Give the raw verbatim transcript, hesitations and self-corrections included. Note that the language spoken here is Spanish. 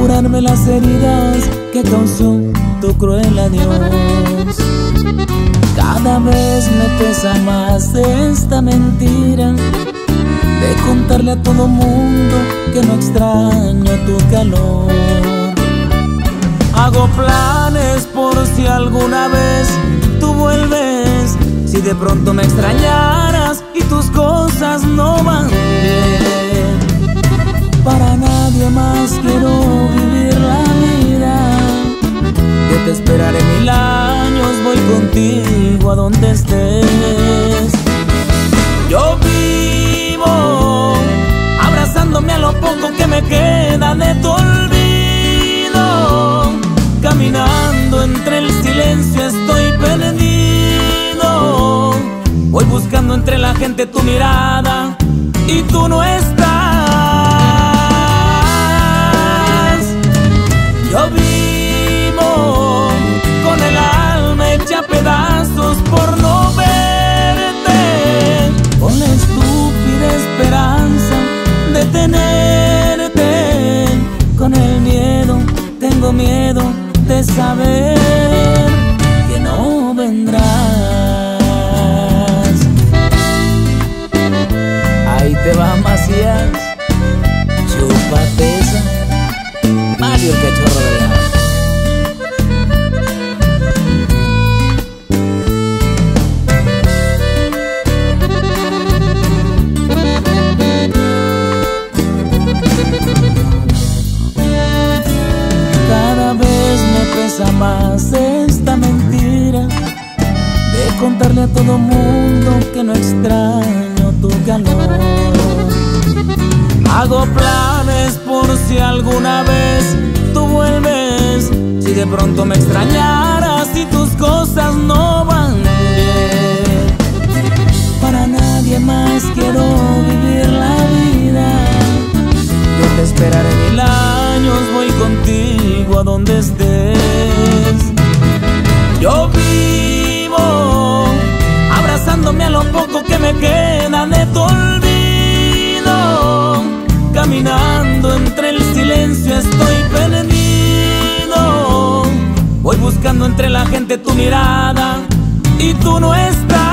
curarme las heridas que causó tu cruel adiós. Cada vez me pesa más esta mentira de contarle a todo mundo que no extraño tu calor. Hago planes por si alguna vez tú vuelves, si de pronto me extrañaras y tus cosas no van bien. Para nadie más quiero vivir la vida, que te esperaré mil años, voy contigo a donde estés. Yo vivo abrazándome a lo poco que me queda de tu olvido. Caminando entre el silencio estoy perdido. Voy buscando entre la gente tu mirada y tú no estás. Yo vivo con el alma hecha a pedazos por no verte, con la estúpida esperanza de tenerte. Con el miedo, tengo miedo de saber que no vendrás. Ahí te va Macías, chúpate esa, Mario el Cachorro de la... Más esta mentira de contarle a todo mundo que no extraño tu calor. Hago planes por si alguna vez tú vuelves, si de pronto me extrañaras y tus cosas no van bien. Para nadie más quiero vivir la vida, yo te esperaré mil años, voy contigo a donde estés. Yo vivo abrazándome a lo poco que me queda de tu olvido. Caminando entre el silencio estoy perdido. Voy buscando entre la gente tu mirada y tú no estás.